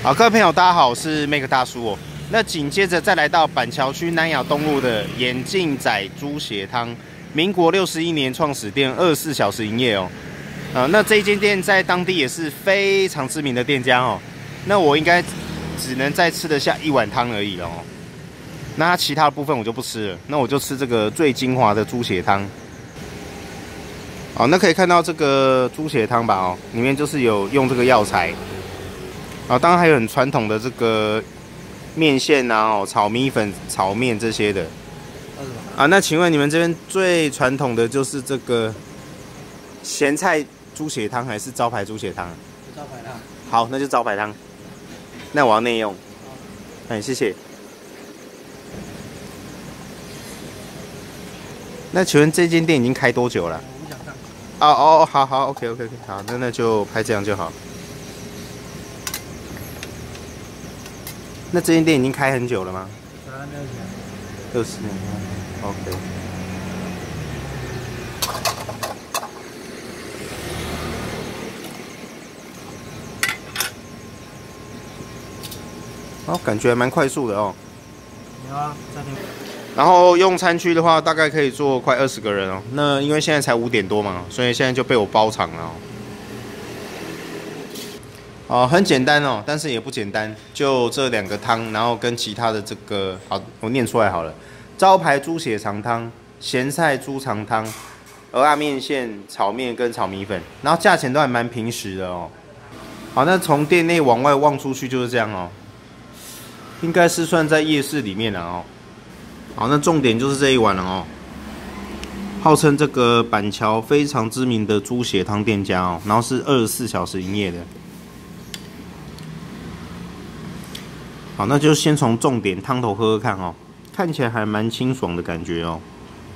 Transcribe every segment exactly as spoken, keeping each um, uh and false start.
好，各位朋友，大家好，我是 Make 大叔哦。那紧接着再来到板桥区南雅东路的眼镜仔猪血汤，民国六十一年创始店，二十四小时营业哦。啊、呃，那这一间店在当地也是非常知名的店家哦。那我应该只能再吃得下一碗汤而已了哦。那其他的部分我就不吃了，那我就吃这个最精华的猪血汤。好，那可以看到这个猪血汤吧哦，里面就是有用这个药材。啊，当然还有很传统的这个面线啊，哦，炒米粉、炒面这些的。啊，那请问你们这边最传统的就是这个咸菜猪血汤，还是招牌猪血汤？ 招牌汤。 好，那就招牌汤。那我要内用。哎，谢谢。那请问这间店已经开多久了？ 我不想上。 哦哦，好好 ，OK OK OK， 好，那那就拍这样就好。那这间店已经开很久了吗？六十年。OK。哦，感觉还蛮快速的哦。 有啊，在那边。 然后用餐区的话，大概可以坐快二十个人哦。那因为现在才五点多嘛，所以现在就被我包场了哦。哦，很简单哦，但是也不简单，就这两个汤，然后跟其他的这个，好，我念出来好了，招牌猪血肠汤、咸菜猪肠汤、蚵仔面线、炒面跟炒米粉，然后价钱都还蛮平实的哦。好，那从店内往外望出去就是这样哦，应该是算在夜市里面了哦。好，那重点就是这一碗了哦，号称这个板桥非常知名的猪血汤店家哦，然后是二十四小时营业的。好，那就先从重点汤头喝喝看哦，看起来还蛮清爽的感觉哦。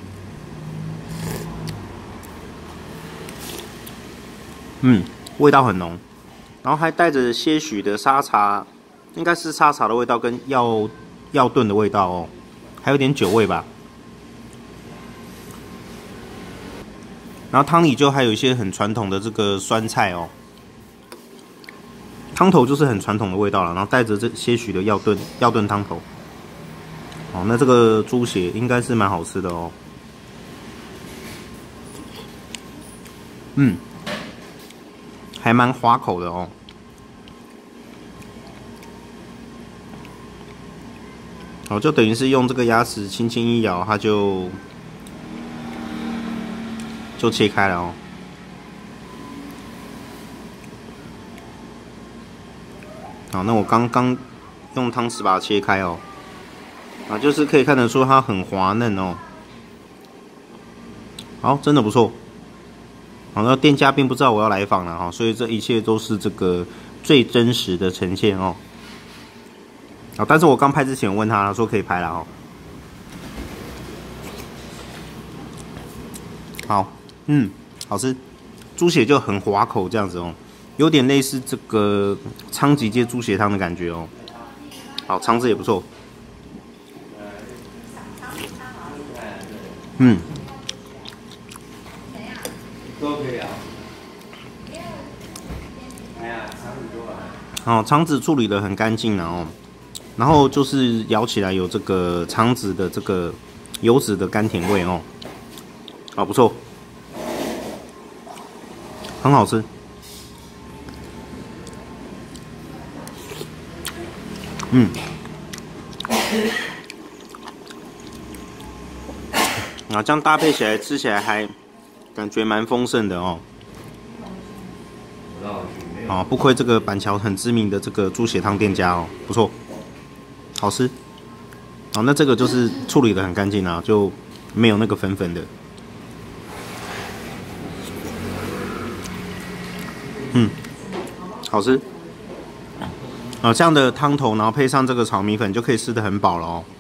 嗯，味道很浓，然后还带着些许的沙茶，应该是沙茶的味道跟药药炖的味道哦，还有点酒味吧。然后汤里就还有一些很传统的这个酸菜哦。汤头就是很传统的味道了，然后带着这些许的药炖药炖汤头。哦，那这个猪血应该是蛮好吃的哦。嗯，还蛮滑口的哦。哦，就等于是用这个牙齿轻轻一咬，它就就切开了哦。好，那我刚刚用汤匙把它切开哦，啊，就是可以看得出它很滑嫩哦。好，真的不错。好，那店家并不知道我要来访了哈，所以这一切都是这个最真实的呈现哦。好，但是我刚拍之前我问他说可以拍了哦。好，嗯，好吃，猪血就很滑口这样子哦。有点类似这个昌吉街猪血汤的感觉哦，好，肠子也不错，嗯，都可以啊。哦，肠子处理得很干净了哦，然后就是咬起来有这个肠子的这个油脂的甘甜味哦，好不错，很好吃。嗯，啊，这样搭配起来吃起来还感觉蛮丰盛的哦。啊，不亏这个板桥很知名的这个猪血汤店家哦，不错，好吃。好，那这个就是处理得很干净啊，就没有那个粉粉的。嗯，好吃。啊，这样的汤头，然后配上这个炒米粉，就可以吃得很饱了哦。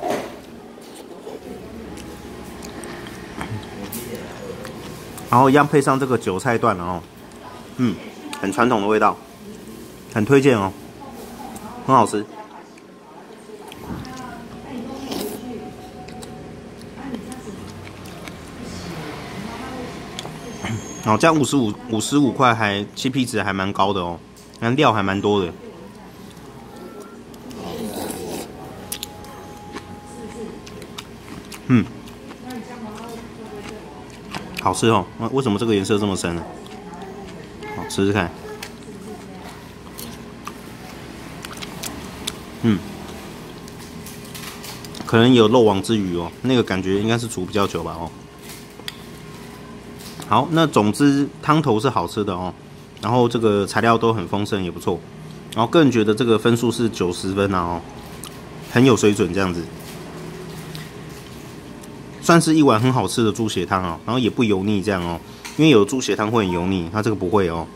然后一样配上这个韭菜段了哦，嗯，很传统的味道，很推荐哦，很好吃。哦，这样五十五五十五块还 C P 值还蛮高的哦，那料还蛮多的。 嗯，好吃哦。那为什么这个颜色这么深呢？好，吃吃看。嗯，可能有漏网之鱼哦，那个感觉应该是煮比较久吧哦。好，那总之汤头是好吃的哦，然后这个材料都很丰盛，也不错。然后个人觉得这个分数是九十分啊哦，很有水准这样子，算是一碗很好吃的猪血汤哦，然后也不油腻这样哦，因为有猪血汤会很油腻，它这个不会哦，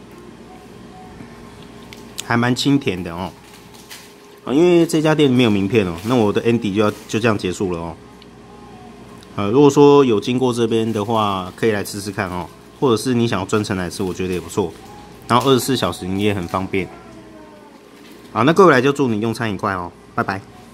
还蛮清甜的哦。啊，因为这家店没有名片哦，那我的 Andy 就要就这样结束了哦。呃，如果说有经过这边的话，可以来吃吃看哦，或者是你想要专程来吃，我觉得也不错。然后二十四小时营业很方便。好，那各位来就祝你用餐愉快哦，拜拜。